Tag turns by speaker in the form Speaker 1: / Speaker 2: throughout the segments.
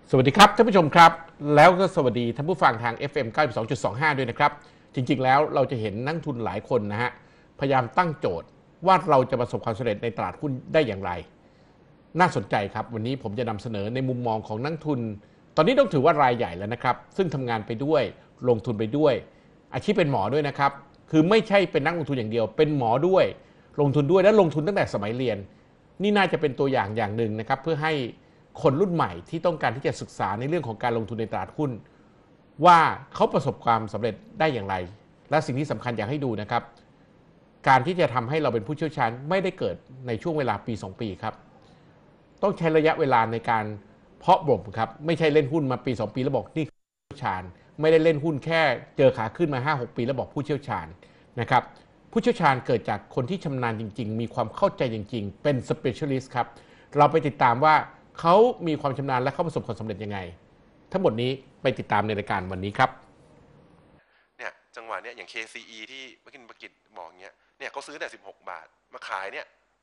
Speaker 1: สวัสดีครับท่านผู้ชมครับแล้วก็สวัสดีท่านผู้ฟังทาง FM 92.25 ด้วยนะครับจริงๆแล้วเราจะเห็นนักทุนหลายคนนะฮะพยายามตั้งโจทย์ว่าเราจะประสบความสำเร็จในตลาดหุ้นได้อย่างไรน่าสนใจครับวันนี้ผมจะนำเสนอในมุมมองของนักทุนตอนนี้ต้องถือว่ารายใหญ่แล้วนะครับซึ่งทำงานไปด้วยลงทุนไปด้วยอาชีพเป็นหมอด้วยนะครับคือไม่ใช่เป็นนักลงทุนอย่างเดียวเป็นหมอด้วยลงทุนด้วยและลงทุนตั้งแต่สมัยเรียนนี่น่าจะเป็นตัวอย่างอย่างหนึ่งนะครับเพื่อให้คนรุ่นใหม่ที่ต้องการที่จะศึกษาในเรื่องของการลงทุนในตลาดหุ้นว่าเขาประสบความสำเร็จได้อย่างไรและสิ่งที่สำคัญอยากให้ดูนะครับการที่จะทำให้เราเป็นผู้เชี่ยวชาญไม่ได้เกิดในช่วงเวลาปี2ปีครับต้องใช้ระยะเวลาในการเพาะบ่มครับไม่ใช่เล่นหุ้นมาปี2ปีแล้วบอกนี่ผู้เชี่ยวชาญไม่ได้เล่นหุ้นแค่เจอขาขึ้นมา 5-6 ปีแล้วบอกผู้เชี่ยวชาญนะครับผู้เชี่ยวชาญเกิดจากคนที่ชำนาญจริงๆมีความเข้าใจจริงๆเป็น specialist ครับเราไปติดตามว่าเขามีความชำนาญและเขาประสบความสำเร็จยังไงทั้งหมดนี้ไปติดตามในรายการวันนี้ครับ
Speaker 2: เนี่ยจังหวะเนี้ยอย่าง KCE ที่เมื่อกี้ประกิตบอกเงี้ยเนี่ยเขาซื้อแต่16 บาทมาขายเนี่ย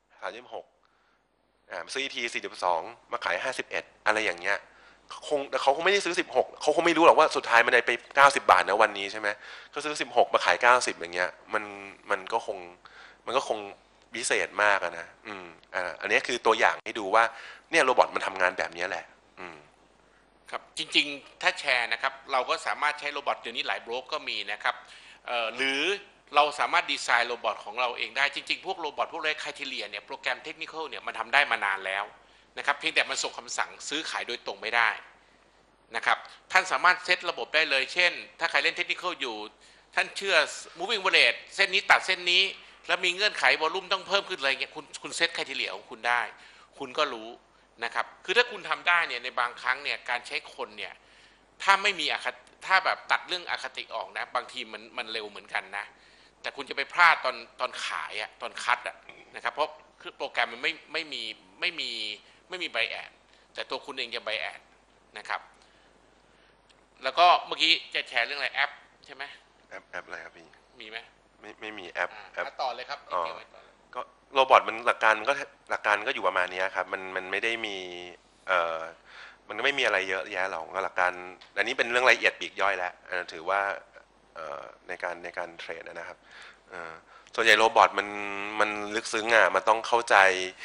Speaker 2: 36ซื้อที42มาขาย51อะไรอย่างเงี้ยแต่เขาคงไม่ได้ซื้อ16เขาคงไม่รู้หรอกว่าสุดท้ายมันได้ไป90 บาทนะวันนี้ใช่ไหมเขาซื้อ16มาขาย90อย่างเงี้ยมันก็คงพิเศษมากนะอันนี้คือตัวอย่างให้ดูว่าเนี่ยโรบอทมันทำงานแบบนี้แหละ
Speaker 3: ครับจริงๆถ้าแชร์นะครับเราก็สามารถใช้โรบอทเดี๋ยวนี้หลายโบรกก็มีนะครับหรือเราสามารถดีไซน์โรบอทของเราเองได้จริงๆพวกโรบอทพวกไรคทีเรียเนี่ยโปรแกรมเทคนิคเนี่ยมันทำได้มานานแล้วนะครับเพียงแต่มันส่งคำสั่งซื้อขายโดยตรงไม่ได้นะครับท่านสามารถเซตระบบได้เลยเช่นถ้าใครเล่นเทคนิคอยู่ท่านเชื่อ moving average เส้นนี้ตัดเส้นนี้แล้วมีเงื่อนไขวอลลุ่มต้องเพิ่มขึ้นอะไรเงี้ยคุณเซตไคทีเรียของคุณได้คุณก็รู้นะครับคือถ้าคุณทำได้เนี่ยในบางครั้งเนี่ยการใช้คนเนี่ยถ้าไม่มีถ้าแบบตัดเรื่องอคติออกนะบางทีมันเร็วเหมือนกันนะแต่คุณจะไปพลาดตอนขายอะตอนคัดอะนะครับเพราะคือโปรแกรมมันไม่มีไบแอดแต่ตัวคุณเองจะไบแอดนะครับแล้วก็เมื่อกี้จะแชร์เรื่องอะไรแอปใช่ไหม
Speaker 2: แอปอะไรครับพี่
Speaker 3: มีไหม
Speaker 2: ไม่มีแอป
Speaker 3: ต่อเลยครับ
Speaker 2: ก็โรบอทมันหลักการก็อยู่ประมาณนี้ครับมันไม่ได้มีมันก็ไม่มีอะไรเยอะแยะหรอกหลักการอันนี้เป็นเรื่องละเอียดปลีกย่อยแล้วถือว่าในการเทรดนะครับส่วนใหญ่โรบอทมันลึกซึ้งมันต้องเข้าใจ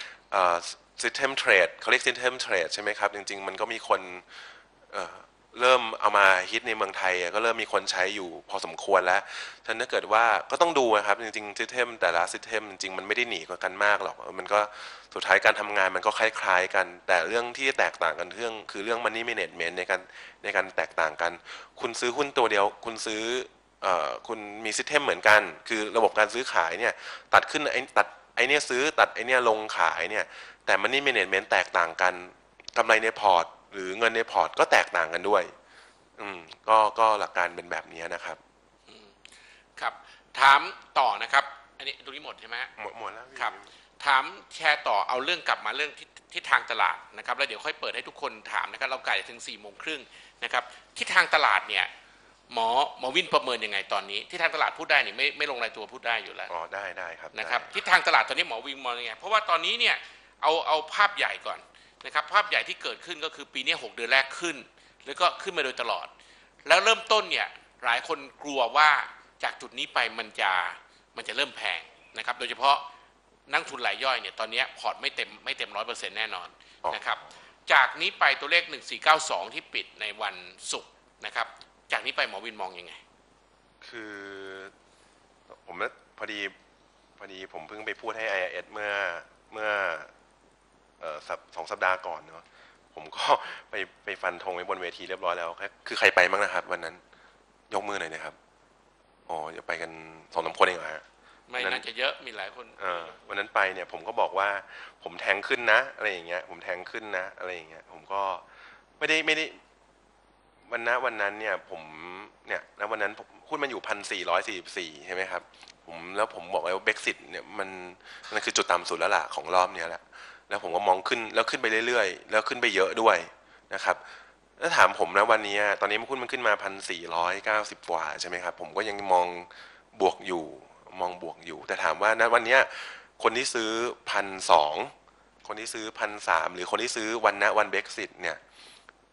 Speaker 2: system trade เขาเรียก system trade ใช่ไหมครับจริงๆมันก็มีคนเริ่มเอามาฮิตในเมืองไทยก็เริ่มมีคนใช้อยู่พอสมควรแล้วฉะนั้นถ้าเกิดว่าก็ต้องดูนะครับจริงๆซิสเต็มแต่ละซิสเต็มจริงๆมันไม่ได้หนีกว่ากันมากหรอกมันก็สุดท้ายการทำงานมันก็คล้ายๆกันแต่เรื่องที่แตกต่างกันคือเรื่อง money management ในการแตกต่างกันคุณซื้อหุ้นตัวเดียวคุณมีซิสเต็มเหมือนกันคือระบบการซื้อขายเนี่ยตัดขึ้นตัดไอเนี้ยซื้อตัดไอเนี้ยลงขายเนี่ยแต่ money management แตกต่างกันกำไรในพอร์ตหรือเงินในพอร์ตก็แตกต่างกันด้วยก็หลักการเป็นแบบนี้นะครับ
Speaker 3: ครับถามต่อนะครับอันนี้ตรงนี้หมดใช่ไหม
Speaker 2: หมดแล้ว
Speaker 3: ครับถามแชร์ต่อเอาเรื่องกลับมาเรื่องทิศทางตลาดนะครับแล้วเดี๋ยวค่อยเปิดให้ทุกคนถามนะครับเราไก่ถึง4:30นะครับทิศทางตลาดเนี่ยหมอวินประเมินยังไงตอนนี้ทิศทางตลาดพูดได้นี่ไม่ลงรายตัวพูดได้อยู่แล้ว
Speaker 2: ได้ครับ
Speaker 3: นะครับทิศทางตลาดตอนนี้หมอวินมองยังไงเพราะว่าตอนนี้เนี่ยเอาภาพใหญ่ก่อนนะครับภาพใหญ่ที่เกิดขึ้นก็คือปีนี้6 เดือนแรกขึ้นแล้วก็ขึ้นมาโดยตลอดแล้วเริ่มต้นเนี่ยหลายคนกลัวว่าจากจุดนี้ไปมันจะเริ่มแพงนะครับโดยเฉพาะนักทุนรายย่อยเนี่ยตอนนี้พอร์ตไม่เต็ม 100% แน่นอนนะครับจากนี้ไปตัวเลข1492ที่ปิดในวันศุกร์นะครับจากนี้ไปหมอวินมองยังไง
Speaker 2: คือผมพอดีผมเพิ่งไปพูดให้ IIS เมื่อ2 สัปดาห์ก่อนเนาะผมก็ไปฟันธงไว้บนเวทีเรียบร้อยแล้วคือใครไปบ้างนะครับวันนั้นยกมือหน่อยนะครับจะไปกัน2-3 คนเองเหรอฮะ
Speaker 3: ไม่น่าจะเยอะมีหลายคน
Speaker 2: วันนั้นไปเนี่ยผมก็บอกว่าผมแทงขึ้นนะอะไรอย่างเงี้ยผมแทงขึ้นนะอะไรอย่างเงี้ยผมก็ไม่ได้วันนั้นเนี่ยผมเนี่ยแล้ววันนั้นหุ้นมันอยู่1,444ใช่ไหมครับผมบอกไว้ว่า Brexit เนี่ยมันคือจุดต่ำสุดแล้วล่ะของรอบเนี้ยแหละแล้วผมก็มองขึ้นแล้วขึ้นไปเรื่อยๆแล้วขึ้นไปเยอะด้วยนะครับถ้าถามผมนะวันนี้ตอนนี้หุ้นมันขึ้นมา1,490 กว่าใช่ไหมครับผมก็ยังมองบวกอยู่แต่ถามว่าณวันนี้คนที่ซื้อ1,200คนที่ซื้อ1,300หรือคนที่ซื้อวัน Brexit เนี่ย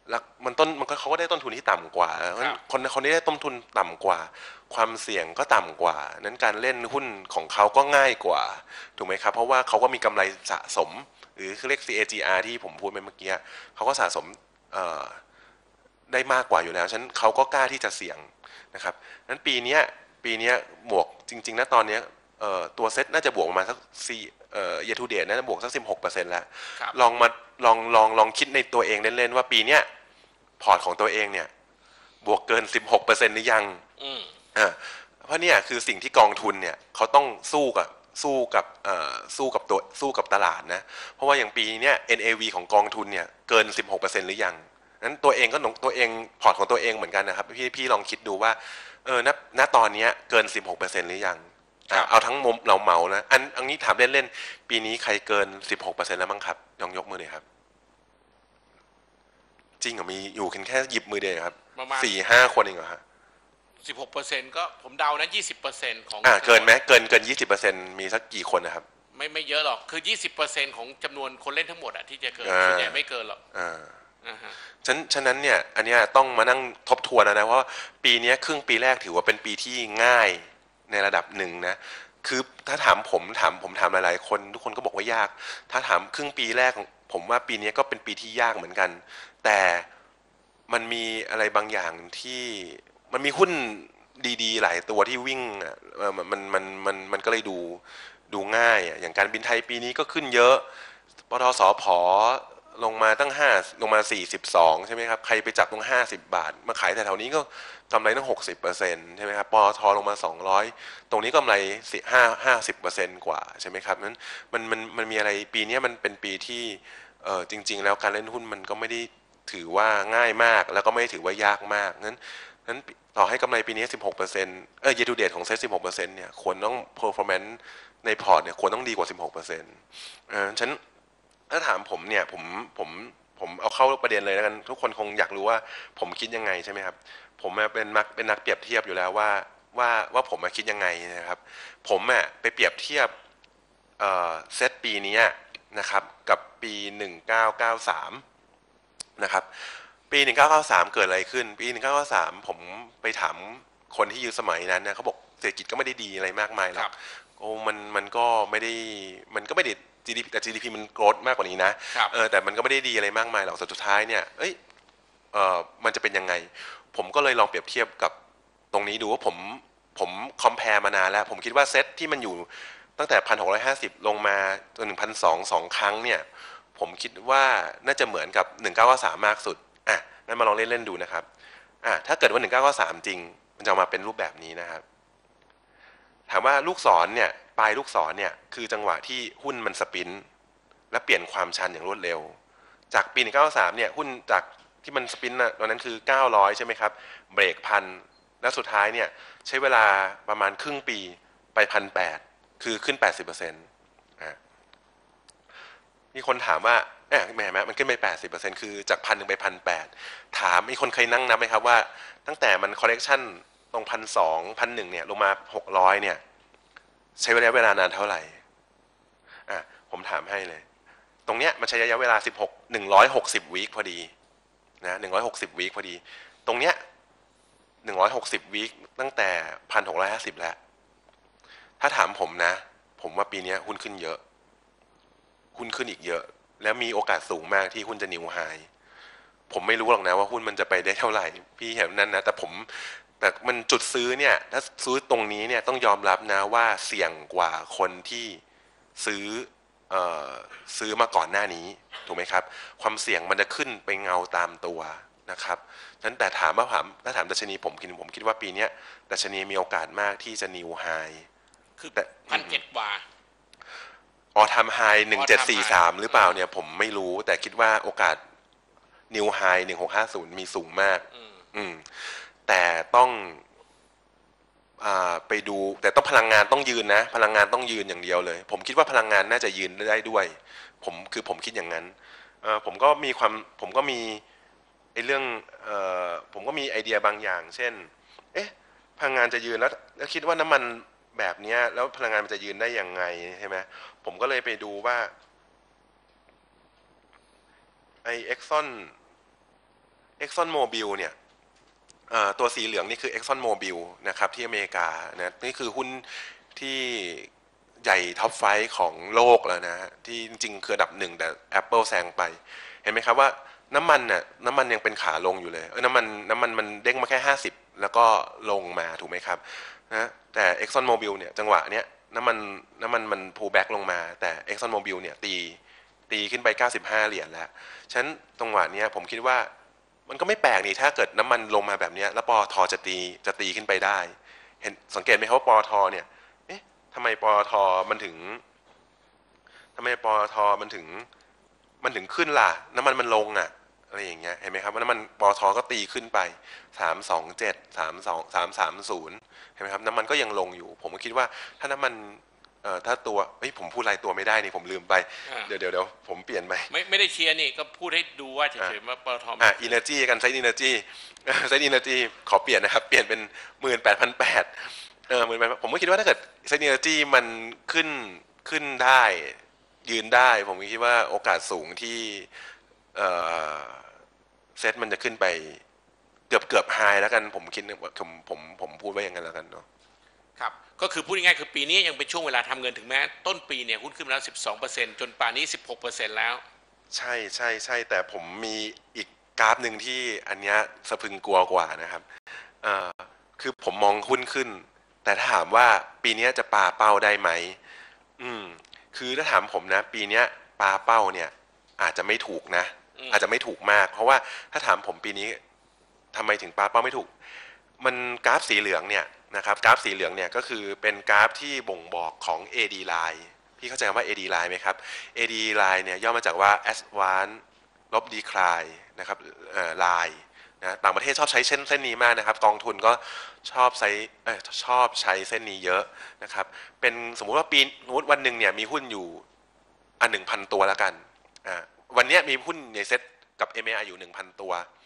Speaker 2: แล้วมันก็เขาก็ได้ต้นทุนที่ต่ำกว่าคนที่ได้ต้นทุนต่ำกว่าความเสี่ยงก็ต่ำกว่านั้นการเล่นหุ้นของเขาก็ง่ายกว่าถูกไหมครับเพราะว่าเขาก็มีกำไรสะสมหรือเรียก CAGR ที่ผมพูดไปเมื่อกี้เขาก็สะสมได้มากกว่าอยู่แล้วฉะนั้นเขาก็กล้าที่จะเสี่ยงนะครับนั้นปีนี้บวกจริงๆนะตอนนี้ตัวเซ็ตน่าจะบวกประมาณสักyear to date น่าจะบวกสัก 16% แล้วลองมาลองคิดในตัวเองเล่นๆว่าปีเนี้ยพอร์ตของตัวเองเนี่ยบวกเกิน 16% หรือยังเพราะเนี่ยคือสิ่งที่กองทุนเนี่ยเขาต้องสู้กับตลาดนะเพราะว่าอย่างปีเนี้ย NAV ของกองทุนเนี่ยเกิน 16% หรือยังนั้นตัวเองก็ตัวเองพอร์ตของตัวเองเหมือนกันนะครับพี่ลองคิดดูว่าณตอนนี้เกิน 16% หรือยังเอาทั้งมุมเราเหมานะอันนี้ถามเล่นๆปีนี้ใครเกิน 16% แล้วมั้งครับลองยกมือเลยครับจริงเหรอมีอยู่แค่หยิบมือเดียวครับ4-5 คนเองเหรอฮะ
Speaker 3: 16%ก็ผมเดานะ20%ของ
Speaker 2: เกินไหมเกิน20%มีสักกี่คนนะครับ
Speaker 3: ไม่เยอะหรอกคือ20%ของจำนวนคนเล่นทั้งหมดที่จะเกินส่วนใหญ่ไม่เกินหรอก
Speaker 2: ฉะนั้นเนี่ยอันนี้ต้องมานั่งทบทวนนะเพราะปีนี้ครึ่งปีแรกถือว่าเป็นปีที่ง่ายในระดับหนึ่งนะคือถ้าถามผมถามหลายๆคนทุกคนก็บอกว่ายากถ้าถามครึ่งปีแรกผมว่าปีนี้ก็เป็นปีที่ยากเหมือนกันแต่มันมีอะไรบางอย่างที่มันมีหุ้นดีๆหลายตัวที่วิ่งมันก็เลยดูง่ายอย่างการบินไทยปีนี้ก็ขึ้นเยอะปตสผลงมาตั้งลงมา42ใช่ไหมครับใครไปจับตรง50 บาทมาขายแถวๆนี้ก็กำไรตั้ง60%ใช่ไหมครับปตทลงมา200ตรงนี้กำไร50%กว่าใช่ไหมครับนั้นมันมีอะไรปีนี้มันเป็นปีที่จริงๆแล้วการเล่นหุ้นมันก็ไม่ได้ถือว่าง่ายมากแล้วก็ไม่ได้ถือว่ายากมากนั้นต่อให้กำไรปีนี้16%year to date ของเซ็ต16%เนี่ยควรต้อง performance ในพอร์ตเนี่ยควรต้องดีกว่า16%ฉันถ้าถามผมเนี่ยผมเอาเข้าประเด็นเลยแล้วกันทุกคนคงอยากรู้ว่าผมคิดยังไงใช่ไหมครับผมเป็นนักเปรียบเทียบอยู่แล้วว่าผมคิดยังไงนะครับผมไปเปรียบเทียบเซตปีนี้นะครับกับปี1993นะครับปี1993เกิดอะไรขึ้นปี1993ผมไปถามคนที่อยู่สมัยนั้นนะเขาบอกเศรษฐกิจก็ไม่ได้ดีอะไรมากมายหรอกโอ้มันก็ไม่ได้GDP แต่ GDP มันโกรธมากกว่านี้นะแต่มันก็ไม่ได้ดีอะไรมากมายหรอกสุดท้ายเนี่ยมันจะเป็นยังไงผมก็เลยลองเปรียบเทียบกับตรงนี้ดูว่าผมคอมเพลมานานแล้วผมคิดว่าเซตที่มันอยู่ตั้งแต่1,650ลงมาจนถึง1,200 2 ครั้งเนี่ยผมคิดว่าน่าจะเหมือนกับ1993มากสุดงั้นมาลองเล่นๆดูนะครับถ้าเกิดว่า1993จริงมันจะมาเป็นรูปแบบนี้นะครับถามว่าลูกศรเนี่ยปลายลูกศรเนี่ยคือจังหวะที่หุ้นมันสปินและเปลี่ยนความชันอย่างรวดเร็วจากปี1993เนี่ยหุ้นจากที่มันสปินตอนนั้นคือ900ใช่ไหมครับเบรก1,000แล้วสุดท้ายเนี่ยใช้เวลาประมาณครึ่งปีไป1,800คือขึ้น 80%มีคนถามว่าแหมมันขึ้นไป 80% คือจาก1,000ไป1,800ถามมีคนเคยนั่งนับไหมครับว่าตั้งแต่มันคอร์เรคชั่นตรง1,200 1,100เนี่ยลงมา600เนี่ยใช้ระยะเวลานานเท่าไหร่ผมถามให้เลยตรงเนี้ยมันใช้ระยะเวลา160วีคพอดีนะ160วีคพอดีตรงเนี้ย160วีคตั้งแต่1,650แล้วถ้าถามผมนะผมว่าปีนี้หุ้นขึ้นเยอะหุ้นขึ้นอีกเยอะแล้วมีโอกาสสูงมากที่หุ้นจะนิวไฮผมไม่รู้หรอกนะว่าหุ้นมันจะไปได้เท่าไหร่พี่เห็นนั่นนะแต่มันจุดซื้อเนี่ยถ้าซื้อตรงนี้เนี่ยต้องยอมรับนะว่าเสี่ยงกว่าคนที่ซื้อมาก่อนหน้านี้ถูกไหมครับความเสี่ยงมันจะขึ้นไปเงาตามตัวนะครับนั้นแต่ถ้าถามดัชนีผมคิดว่าปีนี้ดัชนีมีโอกาสมากที่จะนิวไฮ
Speaker 3: คือแต่1,700 กว่า
Speaker 2: ทำไฮ1743หรือเปล่าเนี่ยผมไม่รู้แต่คิดว่าโอกาสนิวไฮ1650มีสูงมากแต่ต้องไปดูแต่ต้องพลังงานต้องยืนนะพลังงานต้องยืนอย่างเดียวเลยผมคิดว่าพลังงานน่าจะยืนได้ด้วยผมคิดอย่างนั้นผมก็มีไอ้เรื่องผมก็มีไอเดียบางอย่างเช่นพลังงานจะยืนแล้วคิดว่าน้ำมันแบบนี้แล้วพลังงานมันจะยืนได้ยังไงใช่ไหมผมก็เลยไปดูว่าไอเอ็กซอน Exxon Mobil เนี่ยตัวสีเหลืองนี่คือ Exxon Mobil นะครับที่อเมริกานะนี่คือหุ้นที่ใหญ่ท็อปไฟว์ของโลกแล้วนะฮะที่จริงๆคืออันดับหนึ่งแต่ Apple แซงไปเห็นไหมครับว่าน้ำมันน่ะน้ำมันยังเป็นขาลงอยู่เลยน้ำมันมันเด้งมาแค่50แล้วก็ลงมาถูกไหมครับนะแต่ Exxon Mobil เนี่ยจังหวะเนี้ยน้ำมันมัน pull back ลงมาแต่ Exxon Mobil เนี่ยตีขึ้นไป95เหรียญแล้วฉะนั้นจังหวะเนี้ยผมคิดว่ามันก็ไม่แปลกนี่ถ้าเกิดน้ำมันลงมาแบบนี้แล้วปตทจะตีขึ้นไปได้เห็นสังเกตไหมครับว่าปตทเนี่ยเอ๊ะทำไมปตทมันถึงทำไมปตทมันถึงขึ้นล่ะน้ำมันมันลงอ่ะอะไรอย่างเงี้ยเห็นไหมครับว่าน้ำมันปตทก็ตีขึ้นไป327330เห็นไหมครับน้ำมันก็ยังลงอยู่ผมก็คิดว่าถ้าน้ำมันถ้าตัวผมพูดรายตัวไม่ได้นี่ผมลืมไปเดี๋ยวผมเปลี่ยนไป
Speaker 3: ไม่ได้เชียร์นี่ก็พูดให้ดูว่าเฉยๆว่าปตท
Speaker 2: Energy กัน Site Energy Site Energy ขอเปลี่ยนนะครับเปลี่ยนเป็น18,800ผมก็คิดว่าถ้าเกิด Site Energy มันขึ้นได้ยืนได้ผมคิดว่าโอกาสสูงที่เซตมันจะขึ้นไปเกือบไฮแล้วกันผมคิดผมพูดไว้อย่างนั้นแล้วกันเนาะ
Speaker 3: ครับก็คือพูดง่ายๆคือปีนี้ยังเป็นช่วงเวลาทำเงินถึงแม้ต้นปีเนี่ยหุ้นขึ้นมาแล้ว12%จนป่านนี้ 16% แล้ว
Speaker 2: ใช่แต่ผมมีอีกกราฟหนึ่งที่อันเนี้ยสะพรึงกลัวกว่านะครับคือผมมองหุ้นขึ้นแต่ถ้าถามว่าปีนี้จะปาเป้าได้ไหมคือถ้าถามผมนะปีนี้ปาเป้าเนี่ยอาจจะไม่ถูกนะอาจจะไม่ถูกมากเพราะว่าถ้าถามผมปีนี้ทำไมถึงปาเป้าไม่ถูกมันกราฟสีเหลืองเนี่ยนะครับกราฟสีเหลืองเนี่ยก็คือเป็นกราฟที่บ่งบอกของ AD line พี่เข้าใจว่า AD line ไหมครับ AD line เนี่ยย่อมาจากว่า Advanced ลบ Decline นะครับline นะต่างประเทศชอบใช้เส้นนี้มากนะครับกองทุนก็ชอบใช้เส้นนี้เยอะนะครับเป็นสมมุติว่าสมมติวันหนึ่งเนี่ยมีหุ้นอยู่1,000 ตัวแล้วกันวันนี้มีหุ้นในเซ็ตกับ MAI อยู่ 1,000 ตัว